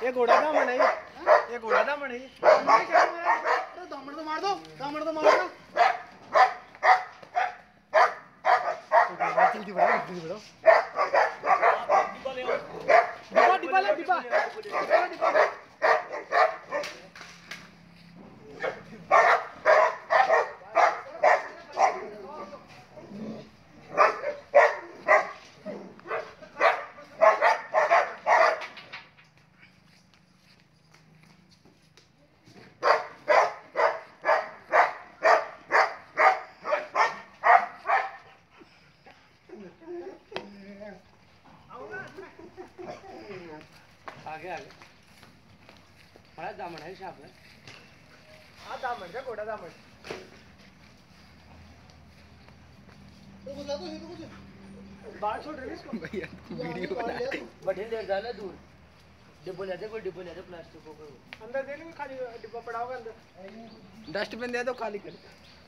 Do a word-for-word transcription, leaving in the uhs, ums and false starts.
ये घोड़ा दामन है, ये घोड़ा दामन है। अरे दामन तो मार दो, दामन तो मार दो। जल्दी बढ़ाओ, जल्दी बढ़ाओ। डिब्बा डिब्बा ले, डिब्बा डिब्बा डिब्बा। आगे आगे बड़ा दामन है शाप है। हाँ दामन का घोड़ा दामन। तो कुछ ला दो, ये तो कुछ बाहर छोड़ रहे इसको भैया वीडियो बना रहे बड़े ले जाना दूर डिब्बो ले दे, कोई डिब्बो ले दे प्लास्टिक को अंदर दे लेंगे, खाली डिब्बा पड़ा होगा अंदर। डस्टबिन दे दो खाली कर।